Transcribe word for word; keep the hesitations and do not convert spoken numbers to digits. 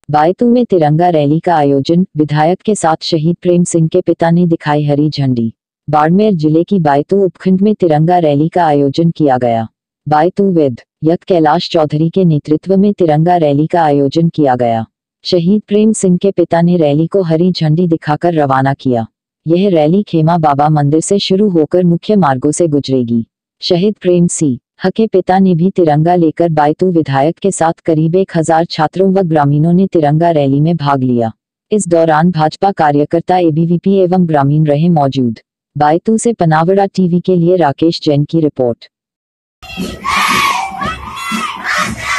बायतू में तिरंगा रैली का आयोजन, विधायक के साथ शहीद प्रेम सिंह के पिता ने दिखाई हरी झंडी। बाड़मेर जिले की बायतू उपखंड में तिरंगा रैली का आयोजन किया गया। बायतू विधायक कैलाश चौधरी के नेतृत्व में तिरंगा रैली का आयोजन किया गया। शहीद प्रेम सिंह के पिता ने रैली को हरी झंडी दिखाकर रवाना किया। यह रैली खेमा बाबा मंदिर से शुरू होकर मुख्य मार्गों से गुजरेगी। शहीद प्रेम सिंह के पिता ने भी तिरंगा लेकर बायतू विधायक के साथ करीब एक हजार छात्रों व ग्रामीणों ने तिरंगा रैली में भाग लिया। इस दौरान भाजपा कार्यकर्ता, एबीवीपी एवं ग्रामीण रहे मौजूद। बायतू से पनावड़ा टीवी के लिए राकेश जैन की रिपोर्ट।